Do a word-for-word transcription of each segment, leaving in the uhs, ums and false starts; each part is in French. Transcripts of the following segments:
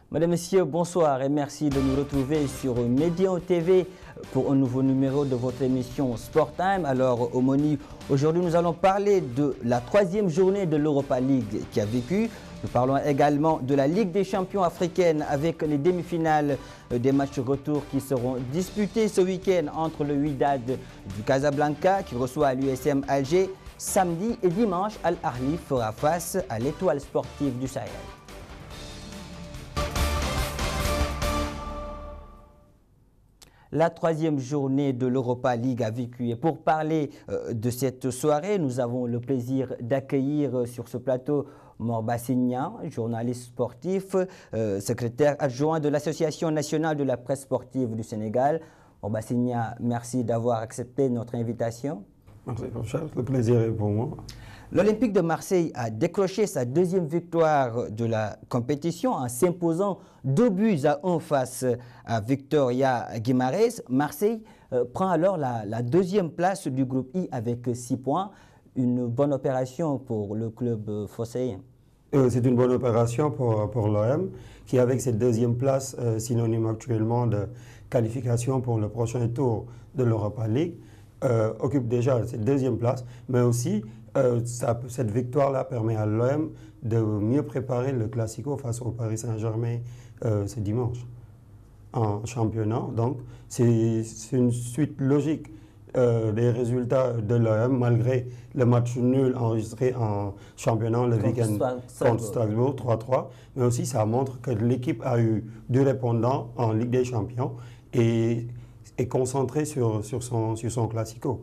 Mesdames, Messieurs, bonsoir et merci de nous retrouver sur Médian T V pour un nouveau numéro de votre émission Sport Time. Alors, au menu, aujourd'hui, nous allons parler de la troisième journée de l'Europa League qui a vécu. Nous parlons également de la Ligue des champions africaine avec les demi-finales des matchs retour qui seront disputés ce week-end entre le Wydad du Casablanca qui reçoit l'U S M Alger. Samedi et dimanche, Al Ahly fera face à l'Étoile sportive du Sahel. La troisième journée de l'Europa League a vécu. Et pour parler euh, de cette soirée, nous avons le plaisir d'accueillir euh, sur ce plateau Morba Signa, journaliste sportif, euh, secrétaire adjoint de l'Association nationale de la presse sportive du Sénégal. Morba Signa, merci d'avoir accepté notre invitation. Merci, mon cher, le plaisir est pour moi. L'Olympique de Marseille a décroché sa deuxième victoire de la compétition en s'imposant deux buts à un face à Victoria Guimarães. Marseille euh, prend alors la, la deuxième place du groupe I avec six points. Une bonne opération pour le club euh, phocéen. Euh, C'est une bonne opération pour, pour l'O M qui, avec cette deuxième place, euh, synonyme actuellement de qualification pour le prochain tour de l'Europa League, euh, occupe déjà cette deuxième place, mais aussi Euh, ça, cette victoire-là permet à l'O M de mieux préparer le Classico face au Paris Saint-Germain euh, ce dimanche en championnat. Donc, c'est une suite logique euh, des résultats de l'O M malgré le match nul enregistré en championnat le week-end contre Strasbourg trois trois. Mais aussi, ça montre que l'équipe a eu du répondant en Ligue des Champions et est concentrée sur, sur, son, sur son Classico.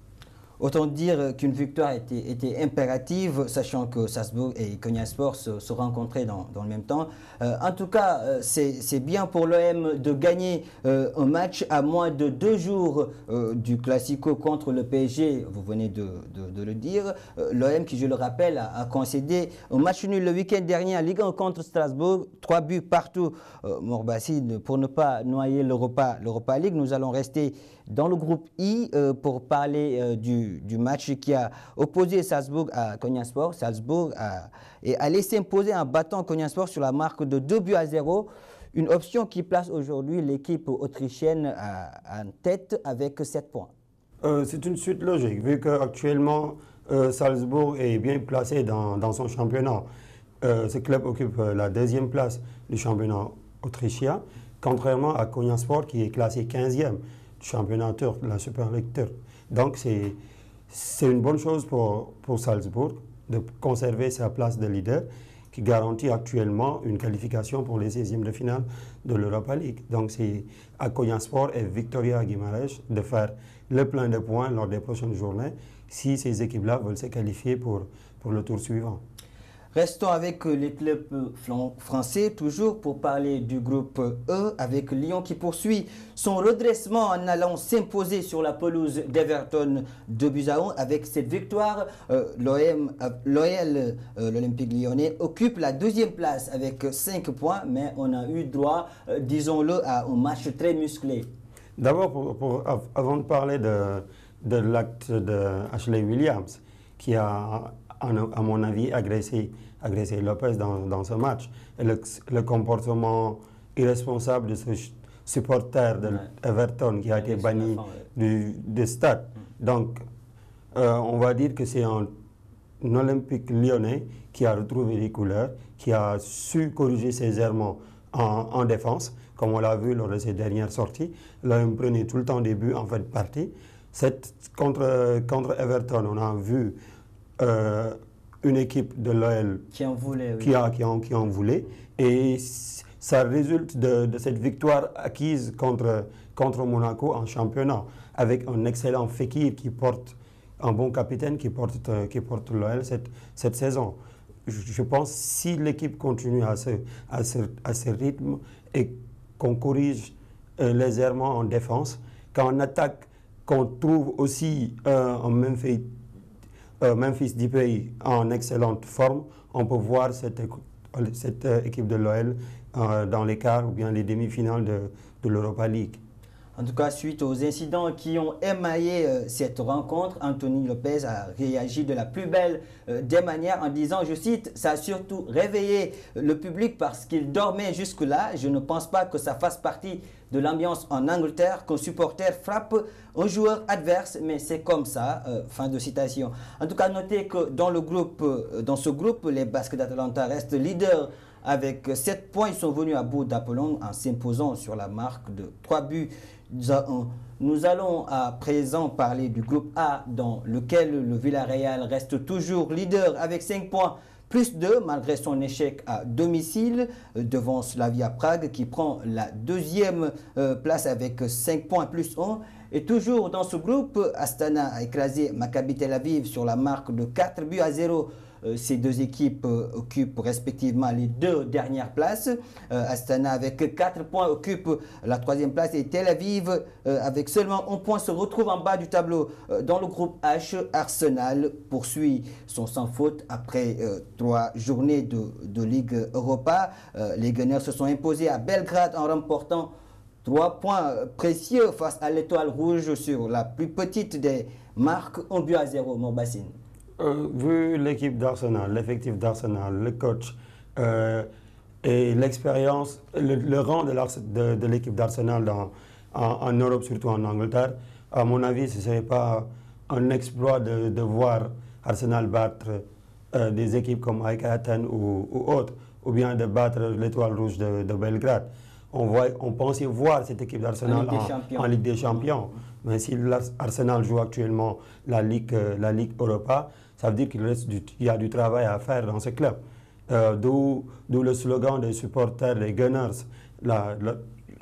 Autant dire qu'une victoire était, était impérative, sachant que Salzbourg et Konyaspor se, se rencontraient dans, dans le même temps. Euh, en tout cas, euh, c'est bien pour l'O M de gagner euh, un match à moins de deux jours euh, du Classico contre le P S G, vous venez de, de, de le dire. Euh, L'O M qui, je le rappelle, a, a concédé un match nul le week-end dernier en Ligue un contre Strasbourg, trois buts partout. Euh, Morbassine, pour ne pas noyer l'Europa l'Europa League, nous allons rester dans le groupe I euh, pour parler euh, du, du match qui a opposé Salzbourg à Konyaspor. Salzbourg a, est allé s'imposer en battant Konyaspor sur la marque de deux buts à zéro. Une option qui place aujourd'hui l'équipe autrichienne à, en tête avec sept points. Euh, C'est une suite logique, vu qu'actuellement euh, Salzbourg est bien placé dans, dans son championnat. Euh, ce club occupe la deuxième place du championnat autrichien, contrairement à Konyaspor qui est classé quinzième. Championnat turc, la Super League turque. Donc c'est une bonne chose pour, pour Salzbourg de conserver sa place de leader qui garantit actuellement une qualification pour les seizièmes de finale de l'Europa League. Donc c'est à Konyaspor et Victoria Guimarães de faire le plein de points lors des prochaines journées si ces équipes-là veulent se qualifier pour, pour le tour suivant. Restons avec les clubs français, toujours pour parler du groupe E, avec Lyon qui poursuit son redressement en allant s'imposer sur la pelouse d'Everton deux buts à un. Avec cette victoire, euh, l'O M, euh, l'O L, euh, l'Olympique lyonnais, occupe la deuxième place avec cinq points, mais on a eu droit, euh, disons-le, à un match très musclé. D'abord, pour, pour, avant de parler de, de l'acte de Ashley Williams, qui a, à mon avis, agressé, agressé Lopez dans, dans ce match. Et le, le comportement irresponsable de ce supporter de ouais. Everton qui a été banni fin, ouais. du, du stade. Mm. Donc, euh, on va dire que c'est un, un Olympique lyonnais qui a retrouvé les couleurs, qui a su corriger ses errements en, en défense, comme on l'a vu lors de ses dernières sorties. Là, on prenait tout le temps des buts en fin de partie. Cette, contre, contre Everton, on a vu Euh, une équipe de l'O L qui en voulait, oui. qui, a, qui, en, qui en voulait. Et ça résulte de, de cette victoire acquise contre, contre Monaco en championnat, avec un excellent Fekir qui porte, un bon capitaine qui porte, qui porte l'O L cette, cette saison. Je, je pense que si l'équipe continue à ce, à ce, à ce rythme et qu'on corrige euh, les errements en défense, qu'en attaque, qu'on trouve aussi euh, un Memphis Euh, Memphis Depay en excellente forme, on peut voir cette, cette euh, équipe de l'O L euh, dans les quarts ou bien les demi-finales de, de l'Europa League. En tout cas, suite aux incidents qui ont émaillé euh, cette rencontre, Anthony Lopez a réagi de la plus belle euh, des manières en disant, je cite, « Ça a surtout réveillé le public parce qu'il dormait jusque-là. Je ne pense pas que ça fasse partie de l'ambiance en Angleterre qu'un supporter frappe un joueur adverse, mais c'est comme ça. Euh, » Fin de citation. En tout cas, notez que dans, le groupe, euh, dans ce groupe, les Basques d'Atalanta restent leaders avec sept points. Ils sont venus à bout d'Apollon en s'imposant sur la marque de trois buts à un. Nous allons à présent parler du groupe A dans lequel le Villarreal reste toujours leader avec cinq points plus deux malgré son échec à domicile devant Slavia Prague qui prend la deuxième euh, place avec cinq points plus un. Et toujours dans ce groupe, Astana a écrasé Maccabi Tel Aviv sur la marque de quatre buts à zéro. Ces deux équipes occupent respectivement les deux dernières places. Euh, Astana avec quatre points occupe la troisième place et Tel Aviv euh, avec seulement un point se retrouve en bas du tableau. Euh, dans le groupe H, Arsenal poursuit son sans faute après euh, trois journées de, de Ligue Europa. Euh, les Gunners se sont imposés à Belgrade en remportant trois points précieux face à l'Étoile Rouge sur la plus petite des marques, un but à zéro, Morbassine. Euh, vu l'équipe d'Arsenal, l'effectif d'Arsenal, le coach euh, et l'expérience, le, le rang de, de l'équipe d'Arsenal en, en Europe, surtout en Angleterre, à mon avis, ce ne serait pas un exploit de, de voir Arsenal battre euh, des équipes comme A E K Athènes ou, ou autres, ou bien de battre l'Étoile Rouge de, de Belgrade. On, voit, on pensait voir cette équipe d'Arsenal en, en, en Ligue des Champions. Mais si l'Arsenal joue actuellement la Ligue, euh, la Ligue Europa, ça veut dire qu'il y a du travail à faire dans ce club. Euh, D'où le slogan des supporters des Gunners la, la,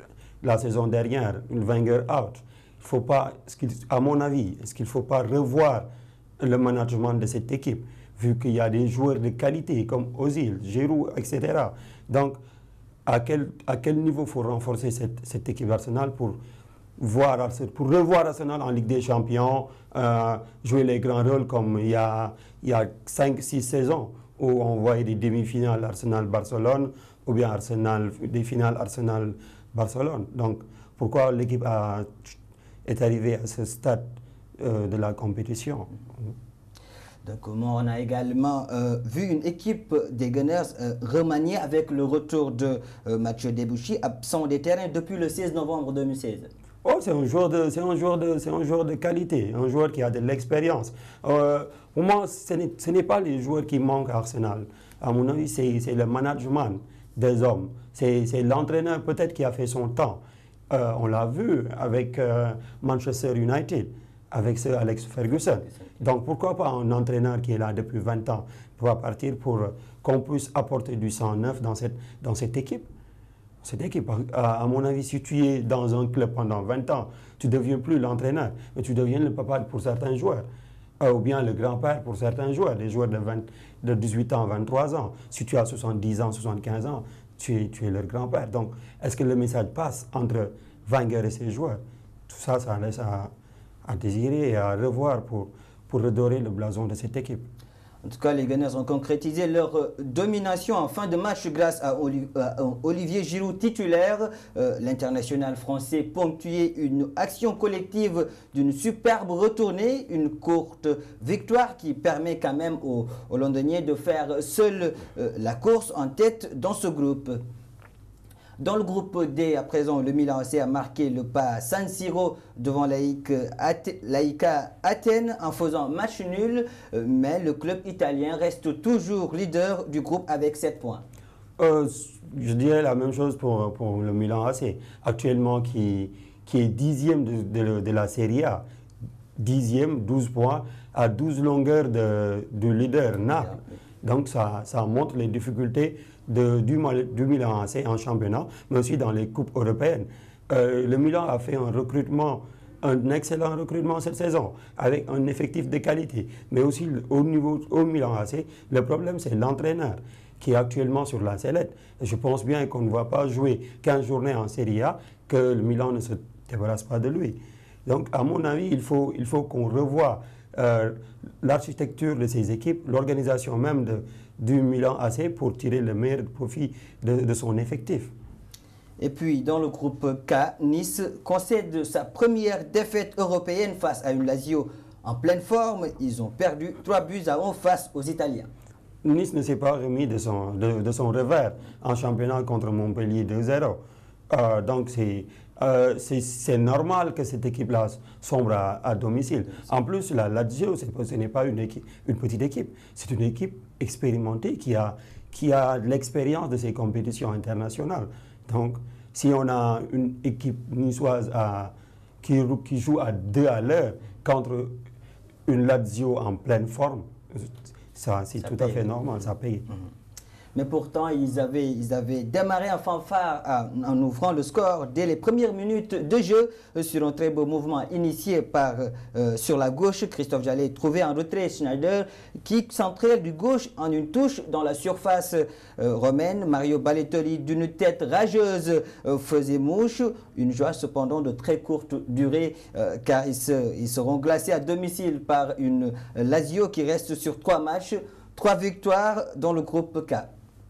la saison dernière, Wenger out. Il faut pas, à mon avis, est-ce qu'il ne faut pas revoir le management de cette équipe, vu qu'il y a des joueurs de qualité comme Ozil, Giroud, et cetera. Donc, à quel, à quel niveau il faut renforcer cette, cette équipe d'Arsenal pour voir, pour revoir Arsenal en Ligue des Champions, euh, jouer les grands rôles comme il y a, il y a cinq six saisons où on voyait des demi-finales Arsenal-Barcelone ou bien Arsenal, des finales Arsenal-Barcelone. Donc pourquoi l'équipe est arrivée à ce stade euh, de la compétition? Donc, on a également euh, vu une équipe des Gunners euh, remaniée avec le retour de euh, Mathieu Debuchy, absent des terrains depuis le seize novembre deux mille seize. Oh, c'est un joueur de, c'est un joueur de, c'est un joueur de qualité, un joueur qui a de l'expérience. Euh, pour moi, ce n'est pas les joueurs qui manquent à Arsenal. À mon avis, c'est le management des hommes. C'est l'entraîneur peut-être qui a fait son temps. Euh, on l'a vu avec euh, Manchester United, avec ce Alex Ferguson. Donc pourquoi pas un entraîneur qui est là depuis vingt ans pouvoir partir pour qu'on puisse apporter du sang neuf dans cette, dans cette équipe? Cette équipe, à, à mon avis, si tu es dans un club pendant vingt ans, tu ne deviens plus l'entraîneur, mais tu deviens le papa pour certains joueurs, euh, ou bien le grand-père pour certains joueurs, des joueurs de, vingt, de dix-huit ans, vingt-trois ans. Si tu as soixante-dix ans, soixante-quinze ans, tu es, tu es leur grand-père. Donc, est-ce que le message passe entre Wenger et ses joueurs? Tout ça, ça laisse à, à désirer et à revoir pour, pour redorer le blason de cette équipe. En tout cas, les Gunners ont concrétisé leur euh, domination en fin de match grâce à, Oli à Olivier Giroud titulaire. Euh, L'international français ponctuait une action collective d'une superbe retournée, une courte victoire qui permet quand même aux, aux Londoniens de faire seul euh, la course en tête dans ce groupe. Dans le groupe D, à présent, le Milan A C a marqué le pas à San Siro devant l'A I K Athènes en faisant match nul, mais le club italien reste toujours leader du groupe avec sept points. Euh, je dirais la même chose pour, pour le Milan A C, actuellement qui, qui est dixième de, de, de la Serie A, dixième, douze points, à douze longueurs de, de leader Naples. Donc ça, ça montre les difficultés de, du, du Milan A C en championnat, mais aussi dans les coupes européennes. Euh, le Milan a fait un recrutement, un excellent recrutement cette saison, avec un effectif de qualité. Mais aussi au niveau au Milan A C, le problème c'est l'entraîneur qui est actuellement sur la sellette. Et je pense bien qu'on ne va pas jouer quinze journées en Serie A, que le Milan ne se débarrasse pas de lui. Donc à mon avis, il faut, il faut qu'on revoie Euh, l'architecture de ces équipes, l'organisation même de, du Milan A C pour tirer le meilleur profit de, de son effectif. Et puis, dans le groupe K, Nice concède sa première défaite européenne face à une Lazio en pleine forme. Ils ont perdu trois buts à un face aux Italiens. Nice ne s'est pas remis de son, de, de son revers en championnat contre Montpellier deux zéro. Euh, donc, c'est euh, normal que cette équipe-là sombre à, à domicile. En plus, la Lazio, ce n'est pas une, équipe, une petite équipe. C'est une équipe expérimentée qui a, qui a l'expérience de ces compétitions internationales. Donc, si on a une équipe niçoise à, qui, qui joue à deux à l'heure contre une Lazio en pleine forme, ça c'est tout paye. à fait normal, ça paye. Mmh. Mais pourtant, ils avaient, ils avaient démarré en fanfare à, en ouvrant le score dès les premières minutes de jeu sur un très beau mouvement initié par, euh, sur la gauche. Christophe Jallet trouvait en retrait Schneider qui centrait du gauche en une touche dans la surface euh, romaine. Mario Balotelli d'une tête rageuse euh, faisait mouche. Une joie cependant de très courte durée euh, car ils, se, ils seront glacés à domicile par une Lazio qui reste sur trois matchs, trois victoires dans le groupe K.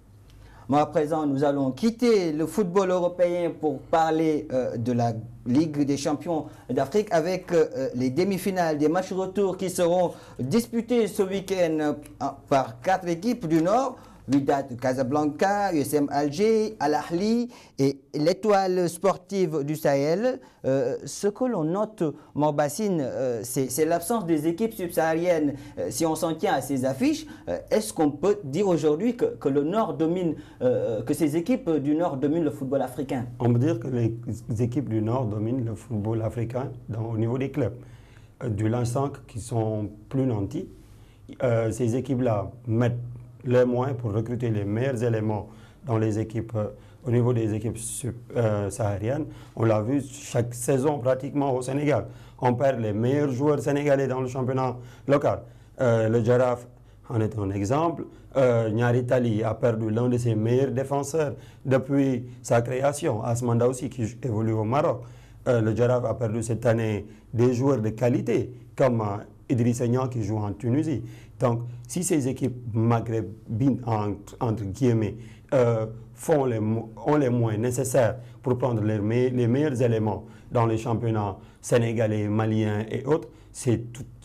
Bon, à présent, nous allons quitter le football européen pour parler euh, de la Ligue des champions d'Afrique avec euh, les demi-finales des matchs retour qui seront disputés ce week-end euh, par quatre équipes du Nord. Wydad Casablanca, U S M Alger, Al Ahly et l'Étoile sportive du Sahel. Euh, ce que l'on note, Morbassine, euh, c'est l'absence des équipes subsahariennes. Euh, si on s'en tient à ces affiches, euh, est-ce qu'on peut dire aujourd'hui que, que le Nord domine, euh, que ces équipes du Nord dominent le football africain? On peut dire que les équipes du Nord dominent le football africain dans, au niveau des clubs. Euh, du L A cinq qui sont plus nantis, euh, ces équipes-là mettent les moyens pour recruter les meilleurs éléments dans les équipes, euh, au niveau des équipes sub, euh, sahariennes. On l'a vu chaque saison pratiquement au Sénégal. On perd les meilleurs joueurs sénégalais dans le championnat local. Euh, le Jaraaf en est un exemple. Euh, Nyari Tali a perdu l'un de ses meilleurs défenseurs depuis sa création. Asmanda aussi qui évolue au Maroc. Euh, le Jaraaf a perdu cette année des joueurs de qualité comme euh, Idrissa Niang qui joue en Tunisie. Donc, si ces équipes maghrébines, entre, entre guillemets, euh, font les, ont les moyens nécessaires pour prendre les, me les meilleurs éléments dans les championnats sénégalais, maliens et autres, c'est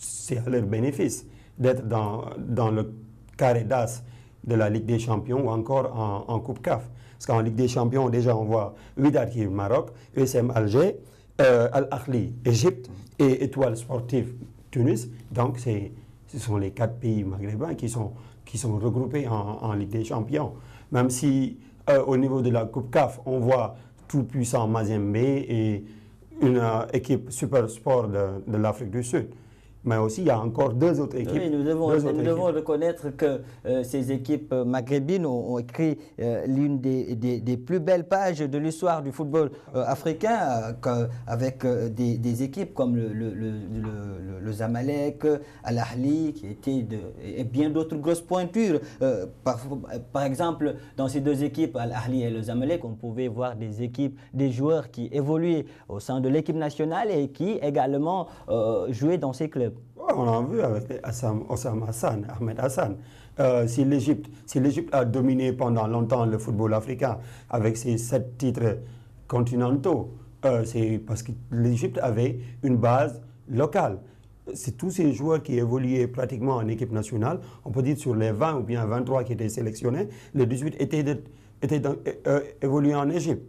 à leur bénéfice d'être dans, dans le carré d'as de la Ligue des Champions ou encore en, en Coupe C A F. Parce qu'en Ligue des Champions, déjà, on voit Wydad qui est au Maroc, U S M Alger, euh, Al Ahly, Égypte et Étoile sportive Tunis. Donc, c'est... Ce sont les quatre pays maghrébins qui sont, qui sont regroupés en, en Ligue des Champions. Même si, euh, au niveau de la Coupe C A F, on voit tout puissant Mazembe et une euh, équipe super sport de, de l'Afrique du Sud. Mais aussi, il y a encore deux autres équipes. Oui, nous devons, nous devons reconnaître que euh, ces équipes maghrébines ont, ont écrit euh, l'une des, des, des plus belles pages de l'histoire du football euh, africain, euh, avec euh, des, des équipes comme le, le, le, le, le Zamalek, Al Ahly, qui était de, et bien d'autres grosses pointures. Euh, par, par exemple, dans ces deux équipes, Al Ahly et le Zamalek, on pouvait voir des équipes, des joueurs qui évoluaient au sein de l'équipe nationale et qui également euh, jouaient dans ces clubs. On l'a vu avec Assam, Osam Hassan, Ahmed Hassan. Euh, si l'Égypte si l'Égypte a dominé pendant longtemps le football africain avec ses sept titres continentaux, euh, c'est parce que l'Égypte avait une base locale. C'est tous ces joueurs qui évoluaient pratiquement en équipe nationale. On peut dire sur les vingt ou bien vingt-trois qui étaient sélectionnés, les dix-huit étaient, de, étaient dans, euh, évolués en Égypte.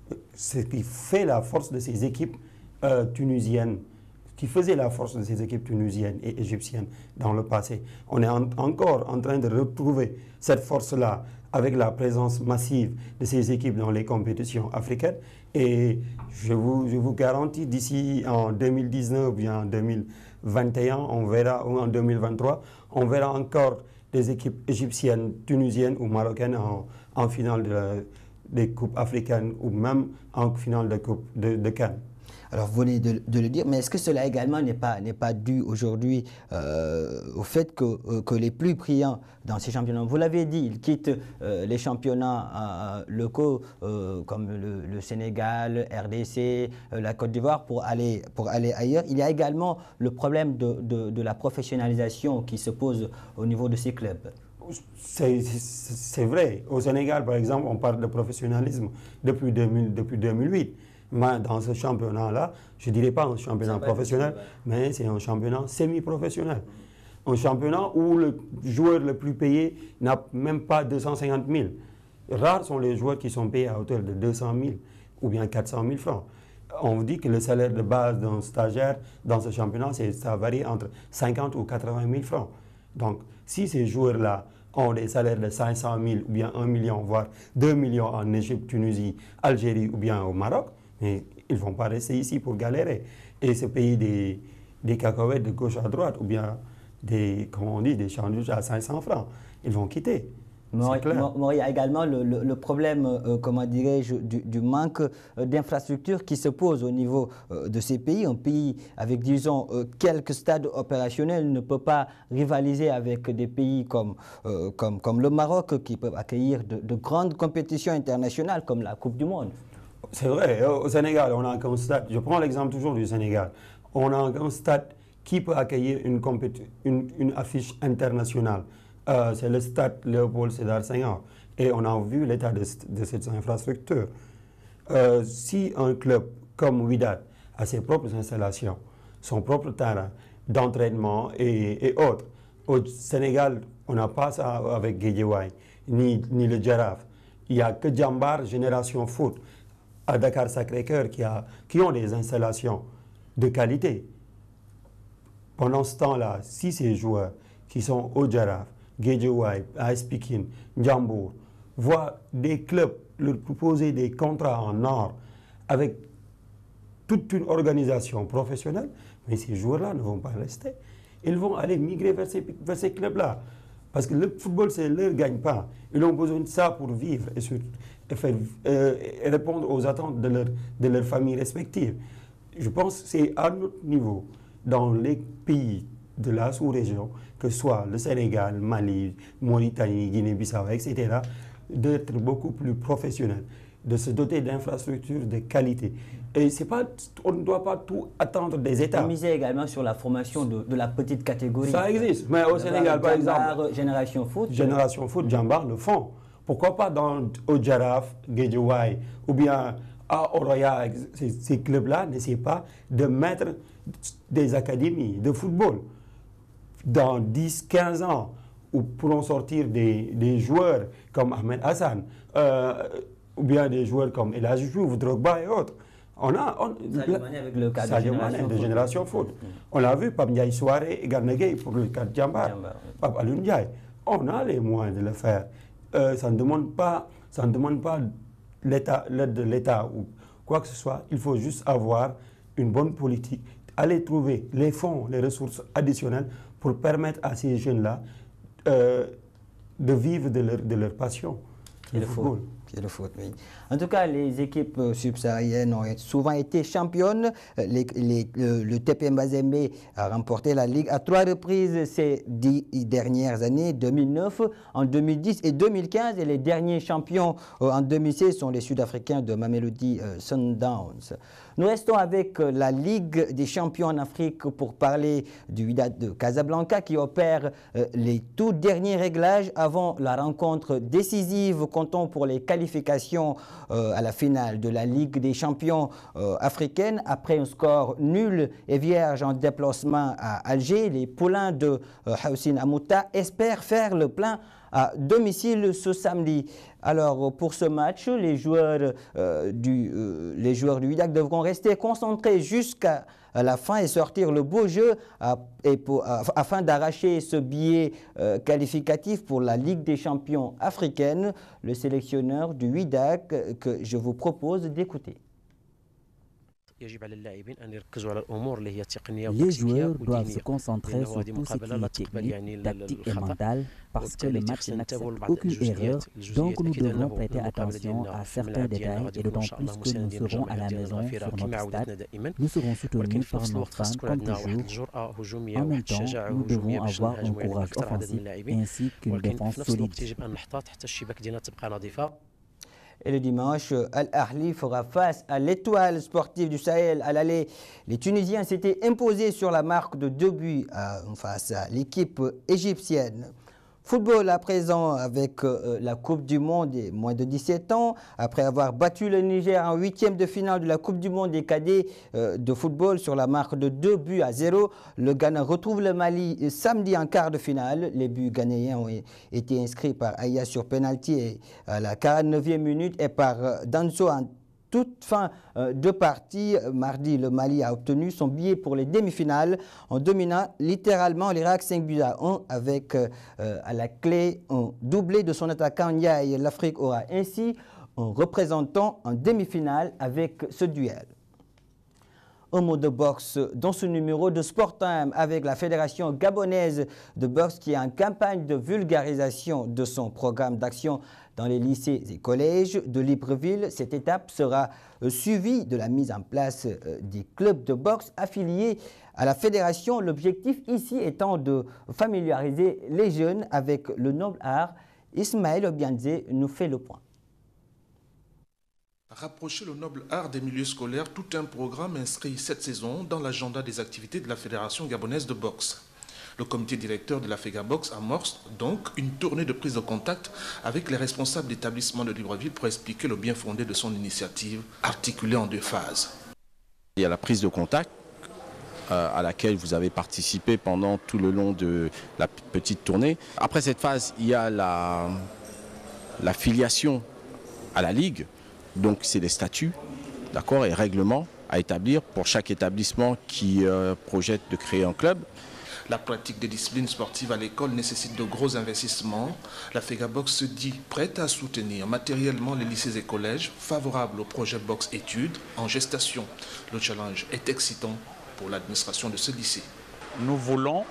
Ce qui fait la force de ces équipes euh, tunisiennes, qui faisait la force de ces équipes tunisiennes et égyptiennes dans le passé. On est en, encore en train de retrouver cette force-là avec la présence massive de ces équipes dans les compétitions africaines. Et je vous, je vous garantis, d'ici en deux mille dix-neuf ou bien en deux mille vingt et un, on verra, ou en deux mille vingt-trois, on verra encore des équipes égyptiennes, tunisiennes ou marocaines en, en finale de, des coupes africaines ou même en finale de coupe de, de Cannes. Alors, vous venez de, de le dire, mais est-ce que cela également n'est pas, n'est pas dû aujourd'hui euh, au fait que, euh, que les plus brillants dans ces championnats, vous l'avez dit, ils quittent euh, les championnats euh, locaux euh, comme le, le Sénégal, R D C, euh, la Côte d'Ivoire pour aller, pour aller ailleurs. Il y a également le problème de, de, de la professionnalisation qui se pose au niveau de ces clubs. c'est vrai. Au Sénégal, par exemple, on parle de professionnalisme depuis, deux mille, depuis deux mille huit. Mais dans ce championnat-là, je ne dirais pas un championnat professionnel, mais c'est un championnat semi-professionnel. Un championnat où le joueur le plus payé n'a même pas deux cent cinquante mille. Rares sont les joueurs qui sont payés à hauteur de deux cent mille ou bien quatre cent mille francs. On vous dit que le salaire de base d'un stagiaire dans ce championnat, ça varie entre cinquante ou quatre-vingt mille francs. Donc, si ces joueurs-là ont des salaires de cinq cent mille ou bien un million, voire deux millions en Égypte, Tunisie, Algérie ou bien au Maroc, mais ils ne vont pas rester ici pour galérer et se payer des, des cacahuètes de gauche à droite ou bien des, comment on dit, des sandwichs à cinq cents francs. Ils vont quitter. Il y a également le, le, le problème, euh, comment dirais-je, du, du manque euh, d'infrastructures qui se pose au niveau euh, de ces pays. Un pays avec, disons, euh, quelques stades opérationnels ne peut pas rivaliser avec des pays comme, euh, comme, comme le Maroc qui peuvent accueillir de, de grandes compétitions internationales comme la Coupe du Monde. C'est vrai, au Sénégal, on a un stade, je prends l'exemple toujours du Sénégal, on a un stade qui peut accueillir une, une, une affiche internationale. Euh, c'est le stade Léopold Sédar Senghor. Et on a vu l'état de, de cette infrastructure. Euh, si un club comme Wydad a ses propres installations, son propre terrain d'entraînement et, et autres, au Sénégal, on n'a pas ça avec Guédiawaye, ni, ni le Jaraaf. Il n'y a que Djambar, Génération Foot, à Dakar Sacré-Cœur, qui, qui ont des installations de qualité. Pendant ce temps-là, si ces joueurs qui sont au Jaraaf, Guédiawaye, A S Pikine, Ndiambour, voient des clubs leur proposer des contrats en or avec toute une organisation professionnelle, mais ces joueurs-là ne vont pas rester. Ils vont aller migrer vers ces, vers ces clubs-là. Parce que le football, c'est leur gagne-pain. Ils ont besoin de ça pour vivre et, sur, et, faire, euh, et répondre aux attentes de leur, de leur famille respective. Je pense que c'est à notre niveau, dans les pays de la sous-région, que ce soit le Sénégal, Mali, Mauritanie, Guinée-Bissau, et cetera, d'être beaucoup plus professionnel, de se doter d'infrastructures de qualité. Et c'est pas, on ne doit pas tout attendre des États. On misait également sur la formation de, de la petite catégorie. Ça existe, mais au Sénégal, par exemple, Génération Foot. Génération Foot, Djambar le font. Pourquoi pas dans, au Jaraaf, Guédiawaye, ou bien à Oroya, ces, ces clubs-là n'essaient pas de mettre des académies de football. Dans dix quinze ans, où pourront sortir des, des joueurs comme Ahmed Hassan, euh, ou bien des joueurs comme El Hadji Diouf, Drogba et autres. On a on, Sadio Mané avec le cadre Sadio Mané de Génération Foot. Mmh. On l'a vu, Pape Ndiaye Souaré et Gana Gueye pour le cadre Djambar, Pape Alioune Ndiaye. On a les moyens de le faire. Euh, ça ne demande pas, ça ne demande pas l'aide de l'État ou quoi que ce soit. Il faut juste avoir une bonne politique, aller trouver les fonds, les ressources additionnelles pour permettre à ces jeunes-là euh, de vivre de leur, de leur passion, le, le football. Foot. Le foot, oui. En tout cas, les équipes subsahariennes ont souvent été championnes. Les, les, le, le T P Mazembe a remporté la Ligue à trois reprises ces dix dernières années, deux mille neuf, en deux mille dix et deux mille quinze. Et les derniers champions euh, en deux mille seize sont les Sud-Africains de Mamelodi euh, Sundowns. Nous restons avec la Ligue des champions en Afrique pour parler du Wydad de Casablanca qui opère euh, les tout derniers réglages avant la rencontre décisive, comptons pour les qualifications euh, à la finale de la Ligue des champions euh, africaine. Après un score nul et vierge en déplacement à Alger, les poulains de euh, Houssine Amouta espèrent faire le plein à domicile ce samedi. Alors pour ce match, les joueurs, euh, du, euh, les joueurs du Wydad devront rester concentrés jusqu'à la fin et sortir le beau jeu à, et pour, à, afin d'arracher ce billet euh, qualificatif pour la Ligue des champions africaine. Le sélectionneur du Wydad que, que je vous propose d'écouter. Les joueurs doivent se concentrer sur tout ce qui est technique, tactique et mental parce que le match n'accepte aucune erreur, donc nous devrons prêter attention à certains détails et d'autant plus que nous serons à la maison sur notre stade. Nous serons soutenus par nos fans comme toujours. En même temps, nous devons avoir un courage offensif ainsi qu'une défense solide. Et le dimanche, Al-Ahli fera face à l'Étoile sportive du Sahel à l'aller. Les Tunisiens s'étaient imposés sur la marque de deux buts à, face à l'équipe égyptienne. Football à présent avec euh, la Coupe du Monde des moins de dix-sept ans. Après avoir battu le Niger en huitième de finale de la Coupe du Monde des cadets euh, de football sur la marque de deux buts à zéro, le Ghana retrouve le Mali samedi en quart de finale. Les buts ghanéens ont été inscrits par Aya sur penalty à la quarante-neuvième minute et par euh, Danso en toute fin euh, de partie. Mardi, le Mali a obtenu son billet pour les demi-finales en dominant littéralement l'Irak cinq buts à un avec euh, à la clé un doublé de son attaquant Ndiaye. L'Afrique aura ainsi un représentant en demi-finale avec ce duel. Un mot de boxe dans ce numéro de Sport Time avec la Fédération gabonaise de boxe qui est en campagne de vulgarisation de son programme d'action dans les lycées et collèges de Libreville. Cette étape sera suivie de la mise en place des clubs de boxe affiliés à la fédération. L'objectif ici étant de familiariser les jeunes avec le noble art. Ismaël Obianze nous fait le point. Rapprocher le noble art des milieux scolaires, tout un programme inscrit cette saison dans l'agenda des activités de la Fédération gabonaise de boxe. Le comité directeur de la FEGABOX amorce donc une tournée de prise de contact avec les responsables d'établissements de Libreville pour expliquer le bien fondé de son initiative, articulée en deux phases. Il y a la prise de contact euh, à laquelle vous avez participé pendant tout le long de la petite tournée. Après cette phase, il y a la, la filiation à la Ligue. Donc c'est des statuts, d'accord, et règlements à établir pour chaque établissement qui euh, projette de créer un club. La pratique des disciplines sportives à l'école nécessite de gros investissements. La FEGABOX se dit prête à soutenir matériellement les lycées et collèges favorables au projet Box Études en gestation. Le challenge est excitant pour l'administration de ce lycée. Nous voulons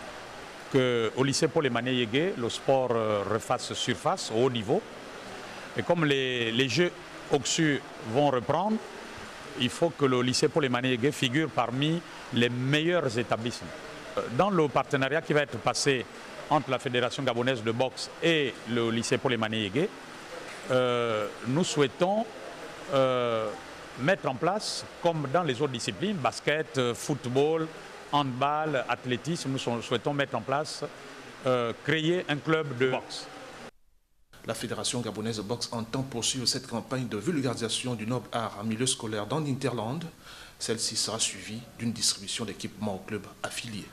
qu'au lycée Paul-Emmanuel Yégué, le sport euh, refasse surface au haut niveau. Et comme les, les Jeux Oxu vont reprendre, il faut que le lycée Paul-Emmanuel Yégué figure parmi les meilleurs établissements. Dans le partenariat qui va être passé entre la Fédération gabonaise de boxe et le lycée Paul-Emmanuel Yégué, euh, nous souhaitons euh, mettre en place, comme dans les autres disciplines, basket, football, handball, athlétisme, nous souhaitons mettre en place, euh, créer un club de boxe. La Fédération gabonaise de boxe entend poursuivre cette campagne de vulgarisation du noble art en milieu scolaire dans l'Interland. Celle-ci sera suivie d'une distribution d'équipements aux clubs affiliés.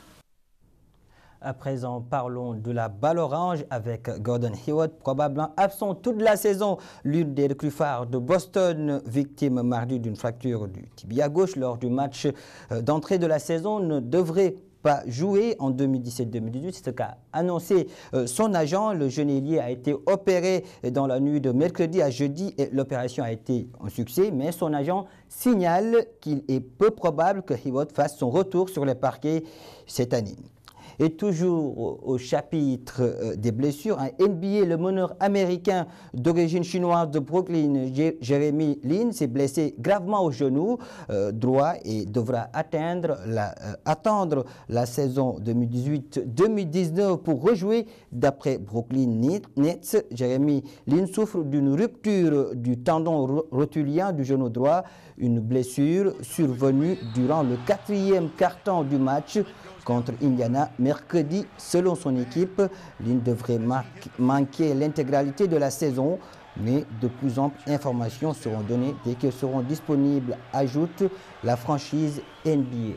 À présent, parlons de la balle orange avec Gordon Hayward, probablement absent toute la saison. L'une des recrues phares de Boston, victime mardi d'une fracture du tibia gauche lors du match d'entrée de la saison, ne devrait pas joué en deux mille dix-sept deux mille dix-huit, c'est ce qu'a annoncé euh, son agent. Le jeune ailier a été opéré dans la nuit de mercredi à jeudi et l'opération a été un succès, mais son agent signale qu'il est peu probable que Hayward fasse son retour sur les parquets cette année. Et toujours au, au chapitre euh, des blessures, en N B A, le meneur américain d'origine chinoise de Brooklyn, Jeremy Lin, s'est blessé gravement au genou euh, droit et devra atteindre la, euh, attendre la saison deux mille dix-huit deux mille dix-neuf pour rejouer. D'après Brooklyn Nets, Jeremy Lin souffre d'une rupture du tendon rotulien du genou droit, une blessure survenue durant le quatrième quart-temps du match contre Indiana mercredi. Selon son équipe, Lin devrait manquer l'intégralité de la saison, mais de plus amples informations seront données dès qu'elles seront disponibles, ajoute la franchise N B A.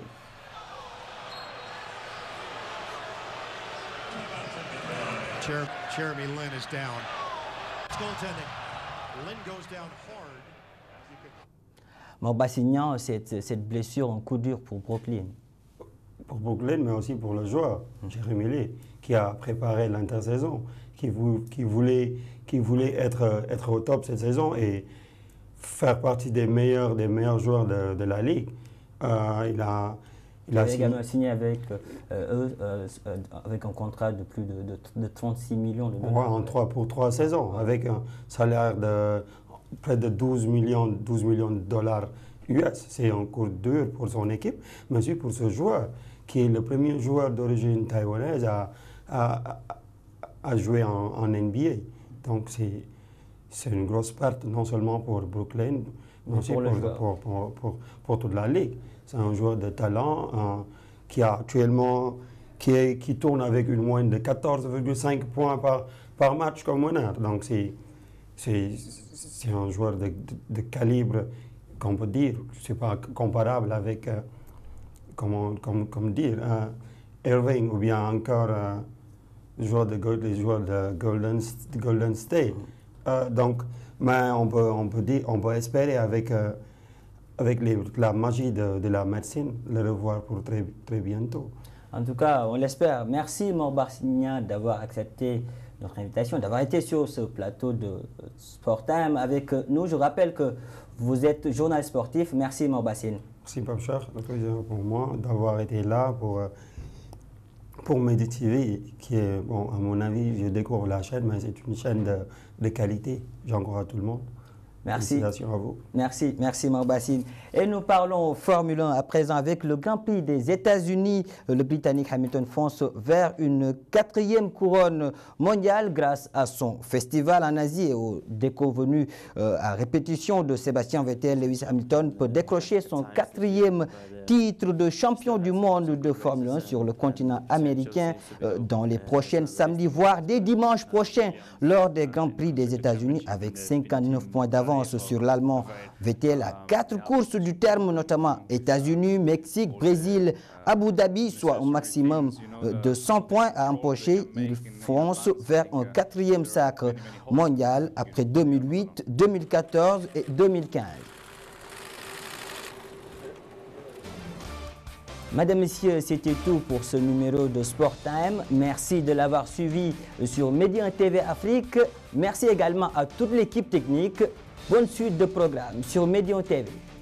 Jeremy Lin is down. Lin goes down hard. Mambassignan, cette, cette blessure, un coup dur pour Brooklyn. Pour Brooklyn, mais aussi pour le joueur, Jeremy Lin, qui a préparé l'intersaison, qui, vou, qui, voulait, qui voulait être, être au top cette saison et faire partie des meilleurs, des meilleurs joueurs de, de la Ligue. Euh, il a, il, il a a signé, également signé avec, euh, euh, euh, avec un contrat de plus de, de, de trente-six millions de dollars. Ouais, en trois, pour trois saisons, avec un salaire de près de douze millions de dollars U S. C'est un coup dur pour son équipe, mais aussi pour ce joueur, qui est le premier joueur d'origine taïwanaise à, à, à jouer en, en N B A. Donc c'est une grosse perte, non seulement pour Brooklyn, mais aussi pour, pour, pour, pour, pour, pour toute la Ligue. C'est un joueur de talent euh, qui a actuellement qui, est, qui tourne avec une moyenne de quatorze virgule cinq points par, par match comme meneur. Donc c'est un joueur de, de, de calibre qu'on peut dire, je ne sais pas, comparable avec, euh, comment, comme, comme dire, euh, Irving ou bien encore euh, les joueurs de, les joueurs de Golden, Golden State. Euh, donc, mais on peut, on peut, dire, on peut espérer avec, euh, avec les, la magie de, de la médecine le revoir pour très, très bientôt. En tout cas, on l'espère. Merci Mor Barsigna d'avoir accepté notre invitation, d'avoir été sur ce plateau de Sport Time avec nous. Je rappelle que vous êtes journaliste sportif. Merci Mor Barsigna. Merci Pape Cheikh, le plaisir pour moi d'avoir été là pour, pour Medi T V, qui est, bon, à mon avis, je découvre la chaîne, mais c'est une chaîne de, de qualité. J'encourage tout le monde. Merci. Félicitations à vous. Merci, merci Mor Barsigna. Et nous parlons Formule un à présent avec le Grand Prix des États-Unis. Le Britannique Hamilton fonce vers une quatrième couronne mondiale grâce à son festival en Asie et au déconvenu euh, à répétition de Sébastien Vettel. Lewis Hamilton peut décrocher son quatrième titre de champion du monde de Formule un sur le continent américain euh, dans les prochains samedis, voire dès dimanche prochain lors des Grands Prix des États-Unis avec cinquante-neuf points d'avance sur l'Allemand. Vettel a quatre courses du terme, notamment États-Unis, Mexique, Brésil, Abu Dhabi, soit au maximum de cent points à empocher. Il fonce vers un quatrième sacre mondial après deux mille huit, deux mille quatorze et deux mille quinze. Madame, Messieurs, c'était tout pour ce numéro de Sport Time. Merci de l'avoir suivi sur Média T V Afrique. Merci également à toute l'équipe technique. Bonne suite de programme sur Média T V.